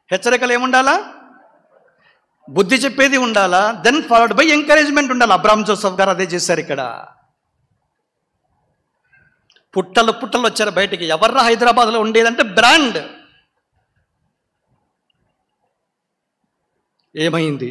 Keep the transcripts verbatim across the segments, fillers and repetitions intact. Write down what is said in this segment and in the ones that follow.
హెచ్చరికలు ఏముండాలా? బుద్ధి చెప్పేది ఉండాలా, దెన్ ఫాలోడ్ బై ఎంకరేజ్మెంట్ ఉండాలి. అబ్రాహం జోసెఫ్ గారు అదే చేశారు. ఇక్కడ పుట్టలు పుట్టలు వచ్చారు బయటికి. ఎవర్రా హైదరాబాద్లో ఉండేదంటే బ్రాండ్. ఏమైంది?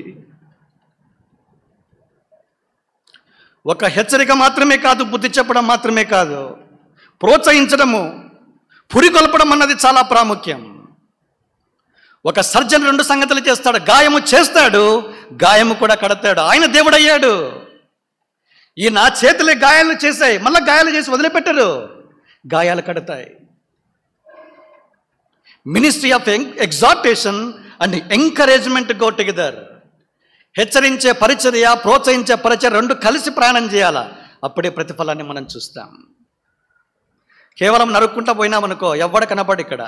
ఒక హెచ్చరిక మాత్రమే కాదు, బుద్ధి చెప్పడం మాత్రమే కాదు, ప్రోత్సహించడము, పురికొల్పడం అన్నది చాలా ప్రాముఖ్యం. ఒక సర్జన్ రెండు సంగతులు చేస్తాడు. గాయము చేస్తాడు, గాయము కూడా కడతాడు. ఆయన దేవుడు అయ్యాడు. ఈ నా చేతులే గాయాలు చేశాయి, మళ్ళీ గాయాలు చేసి వదిలిపెట్టరు, గాయాలు కడతాయి. Ministry of exhortation and encouragement go together. హెచ్చరించే పరిచర్య, ప్రోత్సహించే పరిచర్య రెండు కలిసి ప్రయాణం చేయాలా. అప్పుడే ప్రతిఫలాన్ని మనం చూస్తాం. కేవలం నరుక్కుంటా పోయినామనుకో ఎవ్వడ కనపడు. ఇక్కడ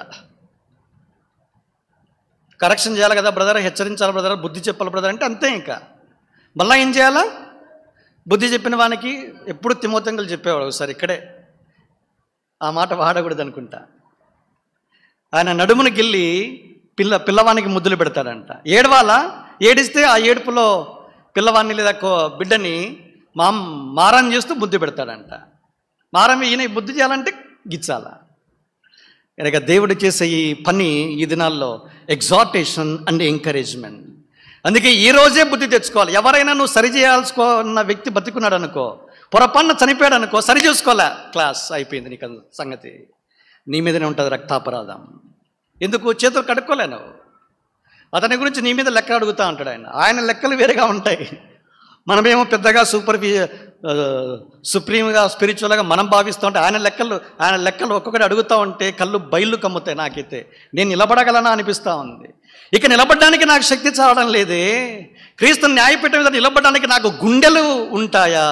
కరెక్షన్ చేయాలి కదా బ్రదర్, హెచ్చరించాలి బ్రదర్, బుద్ధి చెప్పాలి బ్రదర్ అంటే అంతే. ఇంకా మళ్ళీ ఏం చేయాలా? బుద్ధి చెప్పిన వానికి ఎప్పుడు తిమోతింగులు చెప్పేవాడు. ఒకసారి ఇక్కడే ఆ మాట వాడకూడదు అనుకుంటా. ఆయన నడుమును గిల్లి పిల్ల పిల్లవానికి ముద్దులు పెడతాడంట. ఏడవాలా? ఏడిస్తే ఆ ఏడుపులో పిల్లవాడిని లేదా బిడ్డని మా మారం చేస్తూ బుద్ధి పెడతాడంట. మారం ఈయన బుద్ధి చేయాలంటే గిచ్చాలా. కనుక దేవుడు చేసే ఈ పని ఈ దినాల్లో ఎగ్జార్టేషన్ అండ్ ఎంకరేజ్మెంట్. అందుకే ఈ రోజే బుద్ధి తెచ్చుకోవాలి. ఎవరైనా నువ్వు సరి చేయాల్సుకున్న వ్యక్తి బతికున్నాడు అనుకో, పొరపాటున చనిపోయాడు అనుకో, సరి చూసుకోలే, క్లాస్ అయిపోయింది, నీకు సంగతి నీ మీదనే ఉంటుంది రక్తాపరాధం. ఎందుకు? చేతులు కడుక్కోలేను. అతని గురించి నీ మీద లెక్క అడుగుతా ఉంటాడు ఆయన. ఆయన లెక్కలు వేరేగా ఉంటాయి. మనమేమో పెద్దగా సూపర్ సుప్రీంగా స్పిరిచువల్గా మనం భావిస్తూ ఉంటే ఆయన లెక్కలు ఆయన లెక్కలు ఒక్కొక్కటి అడుగుతూ ఉంటే కళ్ళు బయళ్ళు కమ్ముతాయి. నాకైతే నేను నిలబడగలనా అనిపిస్తూ ఉంది. ఇక నిలబడడానికి నాకు శక్తి చావడం లేదే. క్రీస్తు న్యాయపీఠం మీద నిలబడడానికి నాకు గుండెలు ఉంటాయా?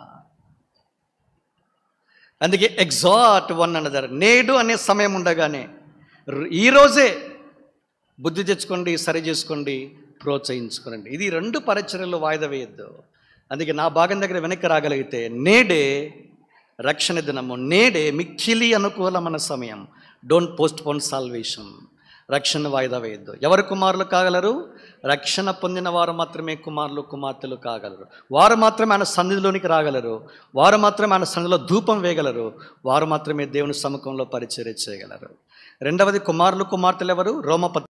అందుకే ఎగ్జార్ట్ వన్ అనదర్. నేడు అనే సమయం ఉండగానే ఈరోజే బుద్ధి తెచ్చుకోండి, సరి చేసుకోండి, ప్రోత్సహించుకోండి. ఇది రెండు పరిచర్యలు వాయిదా వేయద్దు. అందుకే నా భాగం దగ్గర వెనక్కి రాగలిగితే నేడే రక్షణ దినము, నేడే మిక్కిలి అనుకూలమైన సమయం. Don't postpone salvation. రక్షణ వాయిదా వేయద్దు. ఎవరు కుమారులు కాగలరు? రక్షణ పొందిన వారు మాత్రమే కుమారులు కుమార్తెలు కాగలరు. వారు మాత్రమే ఆయన సన్నిధిలోనికి రాగలరు. వారు మాత్రమే ఆయన సన్నిధిలో ధూపం వేయగలరు. వారు మాత్రమే దేవుని సముఖంలో పరిచర్య చేయగలరు. రెండవది కుమారులు కుమార్తెలు ఎవరు? రోమ